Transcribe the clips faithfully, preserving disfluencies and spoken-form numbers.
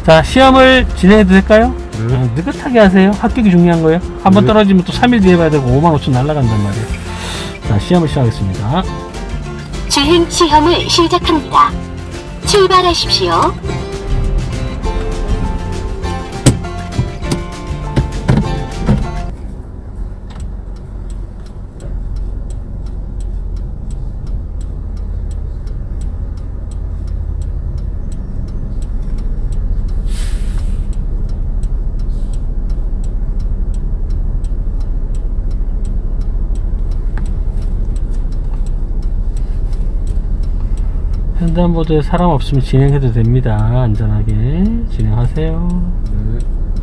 자, 시험을 진행해도 될까요? 네. 아, 느긋하게 하세요. 합격이 중요한 거예요. 한번 네. 떨어지면 또 삼 일 뒤에 봐야 되고 오만 오천 날라간단 말이에요. 자, 시험을 시작하겠습니다. 주행 시험을 시작합니다. 출발하십시오. 횡단보도에 사람 없으면 진행해도 됩니다. 안전하게 진행하세요. 네.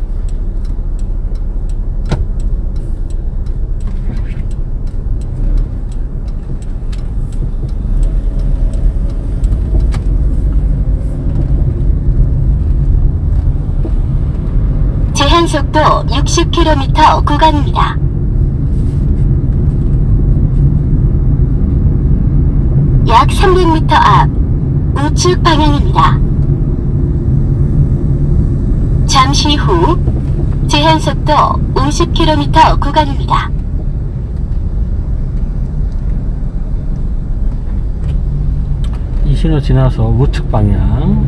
제한속도 육십 킬로미터 구간입니다. 약 삼백 미터 앞 우측 방향입니다. 잠시 후 제한속도 오십 킬로미터 구간입니다. 이 신호 지나서 우측 방향.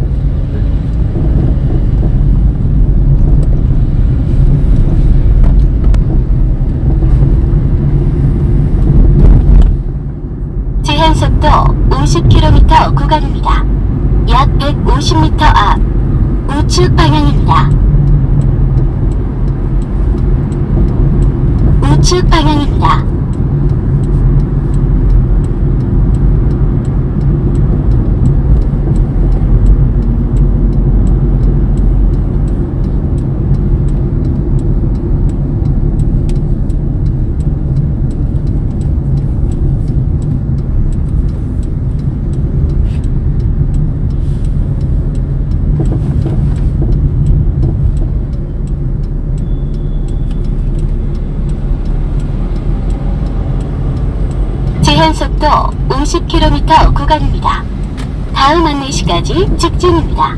제한속도 오십 킬로미터 구간입니다. 약 백오십 미터 앞 우측 방향입니다. 우측 방향입니다. 제한속도 오십 킬로미터 구간입니다. 다음 안내시까지 직진입니다.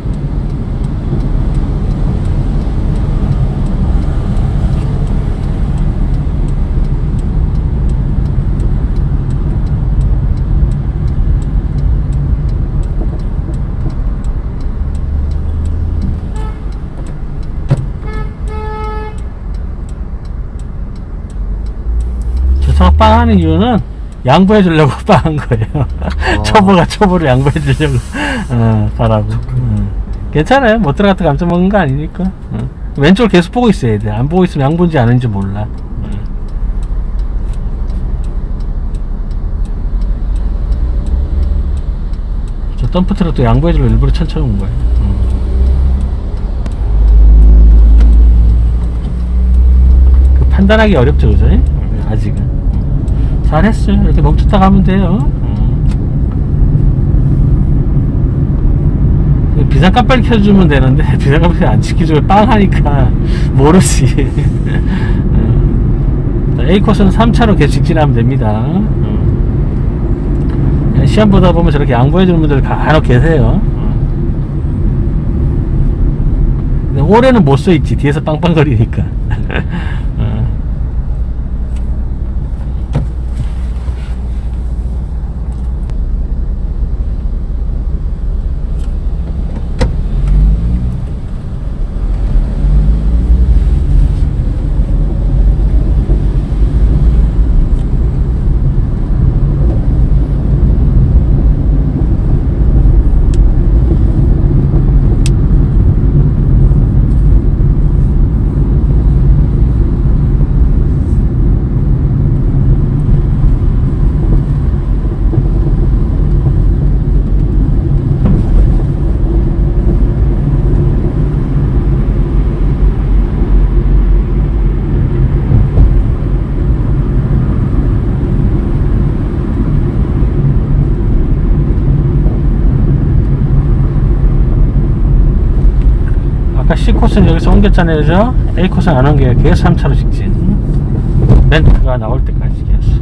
저 빵하는 이유는 양보해 주려고 빵한 거예요. 어. 초보가 초보를 양보해 주려고 어, 가라고. 어. 괜찮아요. 못 들어갔다 감점 먹은 거 아니니까. 어. 왼쪽을 계속 보고 있어야 돼. 안 보고 있으면 양보인지 아닌지 몰라. 어. 저 덤프트럭도 양보해 주려고 일부러 천천히 온 거예요. 어. 그 판단하기 어렵죠, 그죠? 아직은. 잘했어요. 이렇게 멈췄다 가면 돼요. 음. 비상 깜빡이 켜주면 되는데 비상 깜빡이 안 지켜주면 빵 하니까 모르지. 음. A 코스는 삼 차로 계속 직진하면 됩니다. 음. 시험 보다 보면 저렇게 양보해주는 분들 간혹 계세요. 음. 근데 올해는 못 써있지. 뒤에서 빵빵거리니까. 아까 C 코스는 여기서 옮겼잖아요, 그죠? A 코스는 안 옮겨요. 계속 삼 차로 직진. 멘트가 나올 때까지 계속.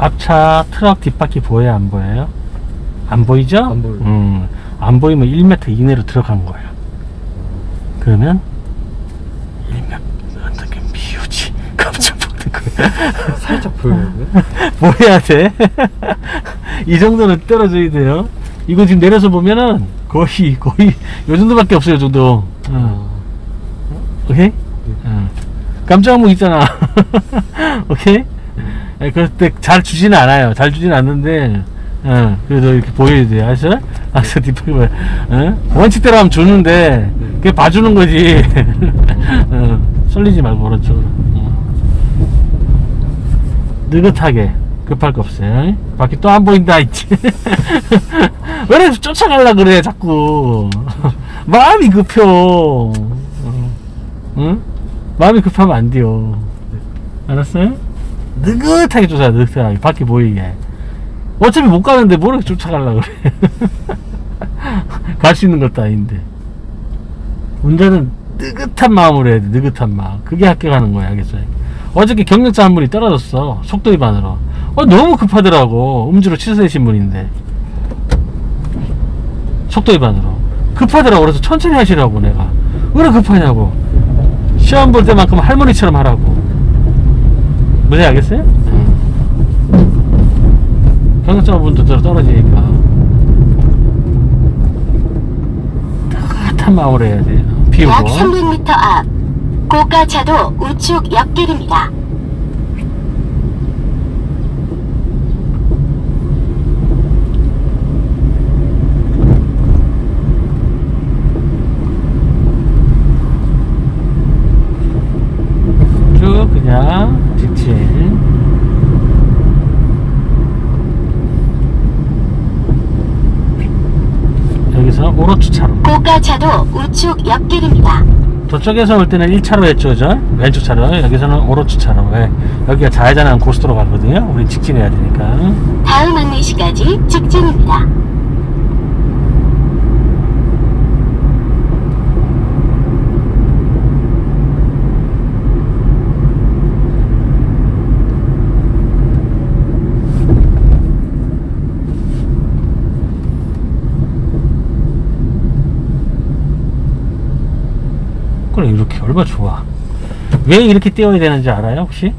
앞차 트럭 뒷바퀴 보여요, 안 보여요? 안 보이죠? 안 보여요. 음, 안 보이면 일 미터 이내로 들어간 거예요. 그러면 일 미터 어떻게 미우지? 깜짝 놀란 거야. 살짝 보여요. 뭐 해야 돼? 이 정도는 떨어져야 돼요. 이거 지금 내려서 보면은 거의 거의 요 정도밖에 없어요, 요 정도. 어. 오케이? 어. 깜짝 놀 있잖아. 오케이? 네, 그때 잘 주지는 않아요. 잘 주지는 않는데, 어, 그래도 이렇게 보여야 돼요. 아시죠? 악셀 뒷바퀴 보여. 어? 원칙대로 하면 주는데, 그게 봐주는 거지. 어, 쏠리지 말고, 오른쪽으로. 어. 느긋하게. 급할 거 없어요. 바퀴 또 안 보인다, 있지. 왜 이렇게 쫓아가려 그래, 자꾸. 마음이 급혀. 어. 응? 마음이 급하면 안 돼요. 알았어요? 느긋하게 쫓아가, 느긋하게. 바퀴 보이게. 어차피 못 가는데 뭐 이렇게 쫓아가려고 그래. 갈 수 있는 것도 아닌데. 운전은 느긋한 마음으로 해야 돼, 느긋한 마음. 그게 합격하는 거야, 알겠어요? 어저께 경력자 한 분이 떨어졌어. 속도 위반으로. 어, 너무 급하더라고. 음주로 취소되신 분인데. 속도 위반으로. 급하더라고. 그래서 천천히 하시라고, 내가. 왜 이렇게 급하냐고. 시험 볼 때만큼 할머니처럼 하라고. 무슨 알겠어요? 응. 경력자 분도 떨어지니까. 따뜻한 마음으로 해야 돼요. 비우고. 약 삼백 미터 앞 고가차도 우측 옆길입니다. 쭉 그냥 직진. 여기서 오로추차로. 고가차도 우측 옆길입니다. 저쪽에서 올 때는 일 차로 했죠, 그죠? 왼쪽 차로. 여기서는 오로추차로. 네. 여기가 좌회전하는 고속도로 가거든요. 우리 직진해야 되니까. 다음 안내시까지 직진입니다. 그래, 이렇게 얼마나 좋아. 왜 이렇게 띄워야 되는지 알아요, 혹시?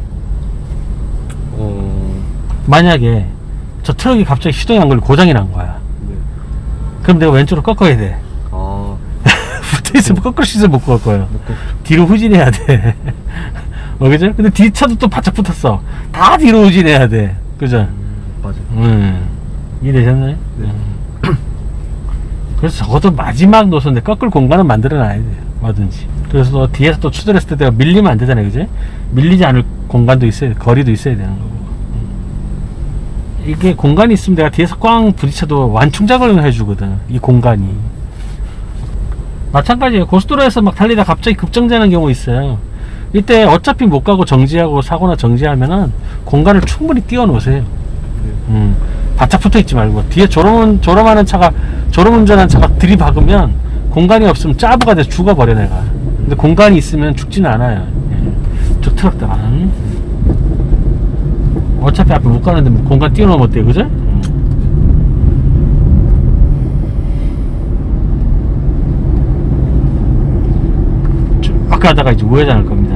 어. 만약에 저 트럭이 갑자기 시동이 안 걸리고 고장이 난 거야. 네. 그럼 내가 왼쪽으로 꺾어야 돼. 아. 붙어있으면 꺾을 수 있어, 못 꺾어요. 못 꺾- 뒤로 후진해야 돼. 어, 그죠? 근데 뒤차도 또 바짝 붙었어. 다 뒤로 후진해야 돼. 그죠? 음, 맞아. 음. 이해되셨나요? 네. 음. 그래서 적어도 마지막 노선에 꺾을 공간은 만들어 놔야 돼요. 뭐든지. 그래서 또 뒤에서 또 추돌했을 때 내가 밀리면 안 되잖아요. 그죠? 밀리지 않을 공간도 있어야 돼. 거리도 있어야 되는 거고. 음. 이게 공간이 있으면 내가 뒤에서 꽝 부딪혀도 완충 작용을 해주거든. 이 공간이. 마찬가지예요. 고속도로에서 막 달리다 갑자기 급정지하는 경우 있어요. 이때 어차피 못 가고 정지하고 사고나 정지하면은 공간을 충분히 띄워 놓으세요. 네. 음, 바짝 붙어 있지 말고. 뒤에 졸음, 졸음하는 차가, 졸음운전하는 차가 들이박으면 공간이 없으면 짜부가 돼서 죽어버려, 내가. 근데 공간이 있으면 죽지는 않아요. 예. 저 트럭들은. 어차피 앞에 못 가는데 뭐 공간 띄워놓으면 어때요, 그죠? 음. 쭉 가다가 이제 우회전할 겁니다.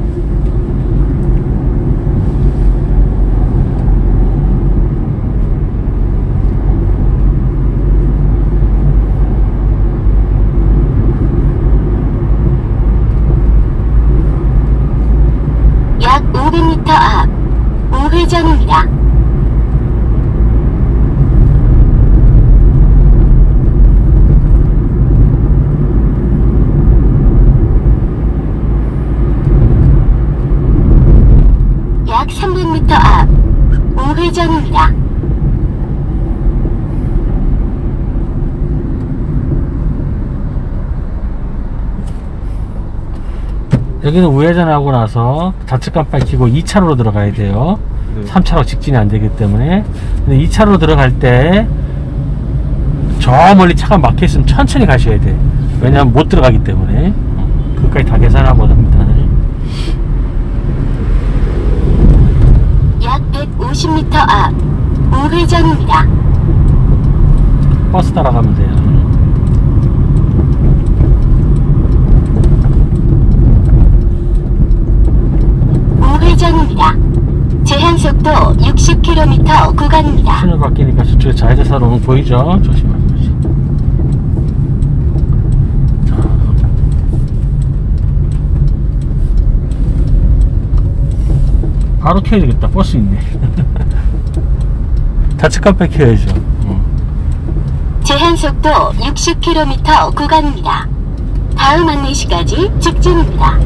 약 오백 미터 앞 우회전입니다. 약 삼백 미터 앞 우회전입니다. 여기는 우회전하고 나서 좌측 깜빡이 켜고 이 차로로 들어가야 돼요. 네. 삼 차로 직진이 안 되기 때문에. 근데 이 차로로 들어갈 때 저 멀리 차가 막혀 있으면 천천히 가셔야 돼. 왜냐면 못 들어가기 때문에. 그것까지 다 계산하고 합니다. 약 백오십 미터 앞 우회전입니다. 버스 따라가면 돼요. 우회전입니다. 제한속도 육십 킬로미터 구간입니다. 신호 바뀌니까 저쪽에 좌회전사로 오면 보이죠? 조심하세요. 자, 바로 켜야 되겠다. 버스 있네. 좌측 깜빡 켜야죠. 어. 제한속도 육십 킬로미터 구간입니다. 다음 안내시까지 직진입니다.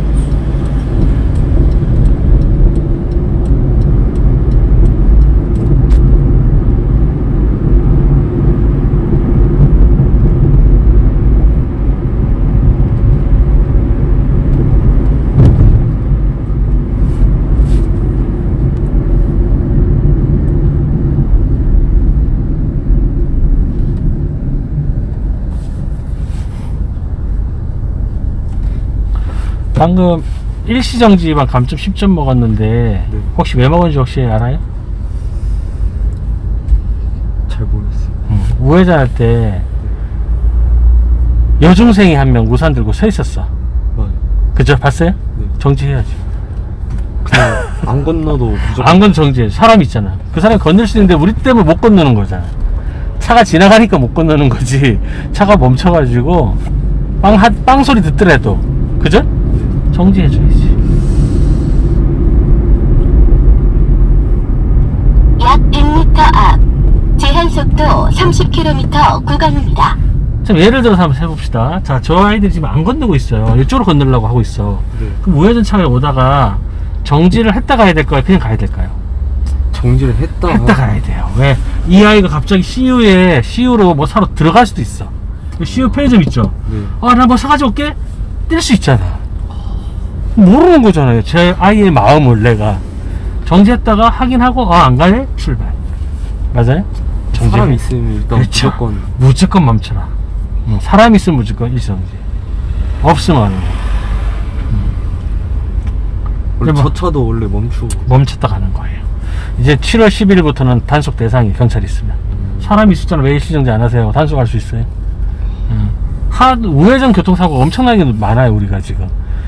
방금 일시정지만 감점 십 점 먹었는데 네. 혹시 왜 먹은지 혹시 알아요? 잘 모르겠어요. 응. 우회전 할 때 여중생이 한 명 우산 들고 서 있었어. 맞아요. 그죠? 봤어요? 네. 정지해야지. 그냥 안 건너도 무조건. 안 건 정지해. 사람 있잖아. 그 사람이 건널 수 있는데 우리 때문에 못 건너는 거잖아. 차가 지나가니까 못 건너는 거지. 차가 멈춰가지고 빵, 하, 빵 소리 듣더라도 그죠? 정지해줘야지. 약 백 미터 앞 제한속도 삼십 킬로미터 구간입니다. 자, 예를 들어서 한번 해봅시다. 자, 저 아이들이 지금 안 건너고 있어요. 이쪽으로 건너려고 하고 있어. 네. 그럼 우회전 차가 오다가 정지를 했다 가야 될까요? 그냥 가야 될까요? 정지를 했다. 했다 가야 돼요. 왜? 이 아이가 갑자기 씨유에 씨유로 뭐 사러 들어갈 수도 있어. 씨유 편의점 있죠? 네. 아, 나 뭐 사가지고 올게? 뛸 수 있잖아. 모르는 거잖아요. 제 아이의 마음을 내가 정지했다가 확인하고 아, 안 가네? 출발. 맞아요? 정지. 사람 있으면 일단 그렇죠. 무조건. 무조건 멈춰라. 응, 사람 있으면 무조건 일정지. 없으면 안 돼. 원래 뭐- 저 차도 원래 멈추고. 멈췄다 가는 거예요. 이제 칠월 십일일부터는 단속 대상이 경찰이 있으면 사람이 있었잖아. 왜 일시정지 안 하세요? 단속할 수 있어요. 응. 하, 우회전 교통사고가 엄청나게 많아요. 우리가 지금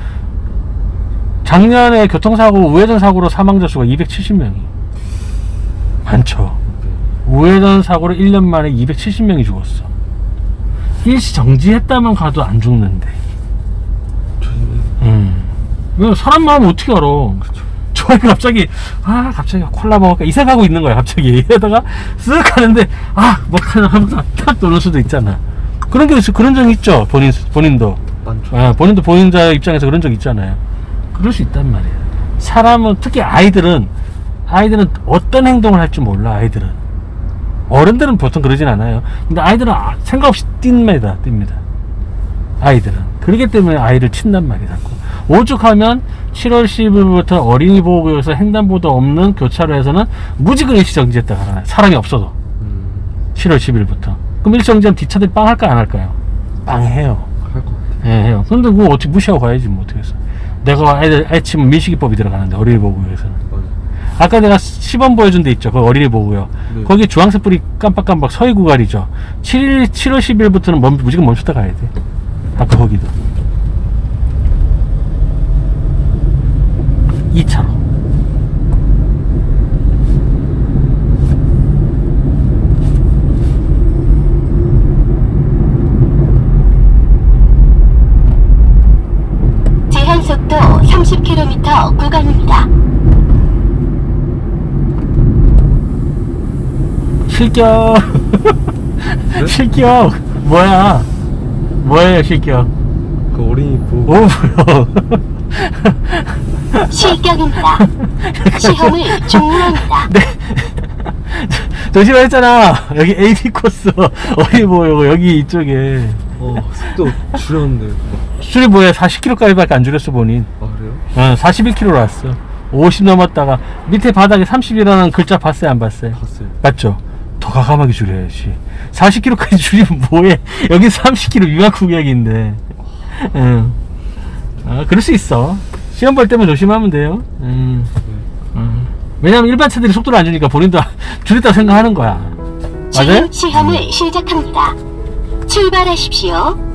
작년에 교통사고 우회전 사고로 사망자 수가 이백칠십 명이 많죠. 우회전 사고로 일 년 만에 이백칠십 명이 죽었어. 일시 정지했다만 가도 안 죽는데. 음. 왜 사람 마음 어떻게 알아? 저희 갑자기 아 갑자기 콜라 먹을까 이 생각하고 있는 거야. 갑자기 이러다가 쓱 하는데 아 먹하나 하면서 탁 도는 수도 있잖아. 그런 게 있어. 그런 적 있죠. 본인 본인도. 많죠. 아, 본인도 보행자 입장에서 그런 적 있잖아요. 그럴 수 있단 말이에요. 사람은 특히 아이들은 아이들은 어떤 행동을 할 줄 몰라. 아이들은 어른들은 보통 그러진 않아요. 근데 아이들은 아, 생각 없이 띱니다. 띱니다. 아이들은 그렇기 때문에 아이를 친단 말이에요. 자꾸 오죽하면 칠월 십일부터 어린이 보호구역에서 횡단보도 없는 교차로에서는 무지근 일시정지했다 가잖아요. 사람이 없어도. 음, 칠월 십일부터 그럼 일시정지하면 뒷차들이 빵 할까요? 안 할까요? 빵 해요. 할 것 같아요. 예, 해요. 근데 그거 어떻게 무시하고 가야지, 뭐, 어떻게 해서. 내가 애들, 애 치면 민식이법이 들어가는데, 어린이 보호구역에서는. 맞아요. 아까 내가 시범 보여준 데 있죠. 그 어린이 보호구역. 네. 거기 주황색 불이 깜빡깜빡 서해 구간이죠. 칠일, 칠월 십일부터는 멈, 무조건 멈췄다 가야 돼. 아까 거기도. 이 차로. 제한속도 삼십 킬로미터 구간입니다. 실격. 네? 실격. 뭐야. 뭐예요, 실격. 그 어린이 보호. 오브요. 실격입니다. 시험을 종료합니다. 네. 조심하 했잖아. 여기 에이디 코스 어디 보여? 여기 이쪽에 어, 속도 줄였는데. 술이 뭐야? 사십 킬로미터까지밖에 안 줄였어 본인. 아, 그래요? 어, 사십일 킬로미터로 왔어. 오십 넘었다가 밑에 바닥에 삼십이라는 글자 봤어요? 안 봤어요? 봤어요. 맞죠? 더 과감하게 줄여야지. 사십 킬로미터까지 줄이면 뭐해? 여기 삼십 킬로미터 위반 구역인데. 응. 아, 그럴 수 있어. 시험 볼 때만 조심하면 돼요. 음. 네. 음. 왜냐면 일반 차들이 속도를 안 주니까 본인도 줄였다고 생각하는 거야. 맞아요? 주행 시험을 시작합니다. 출발하십시오.